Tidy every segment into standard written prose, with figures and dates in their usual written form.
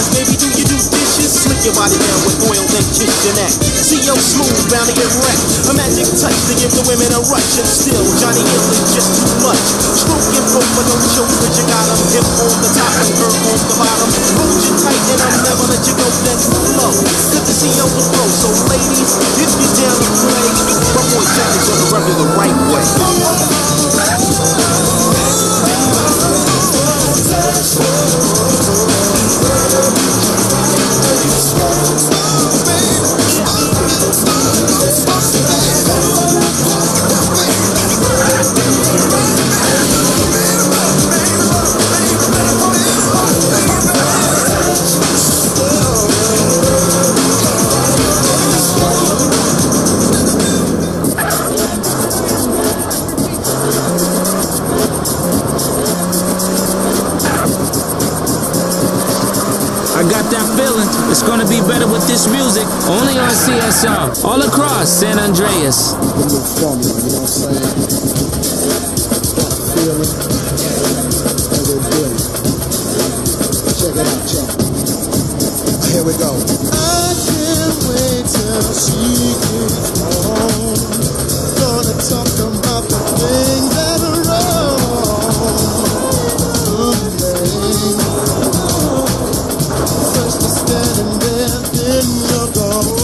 baby, do you do dishes? Slick your body down with oil, then kiss your neck. See yo smooth, bound to get wrecked. A magic touch to give the women a rush. And still, Johnny Hill is just too much. Stroking folk, but don't show that you got him. Hip on the top and her on the bottom. Hold you tight and I'll never let you go. Then flow. Good to see you overflow. So ladies, if you're down to play, my boy Jack is gonna rub you the right way. It's gonna be better with this music, only on CSR, all across San Andreas. A little formula, you know what I'm saying? Feeling as they feel it. Check it out, y'all. Here we go. I can't wait till she gets home. Gonna talk about the things that are wrong. First you're standing there, then you're gone.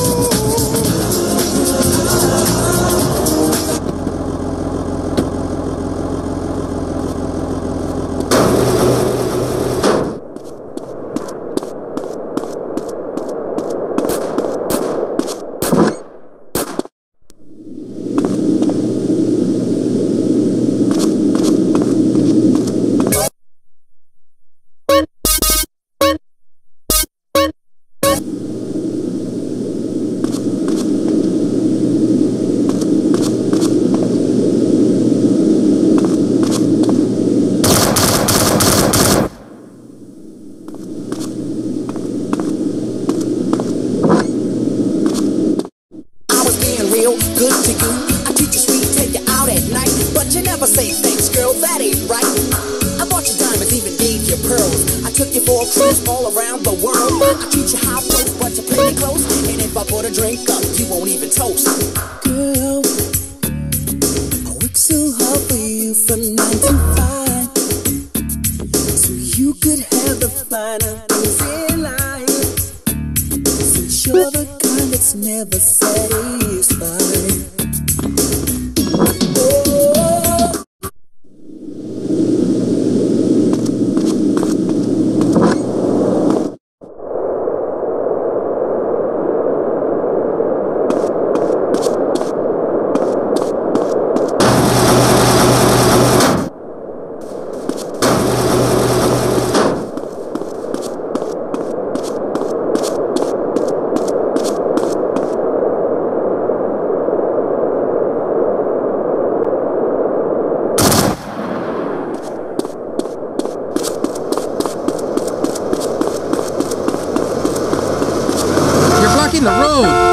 The road.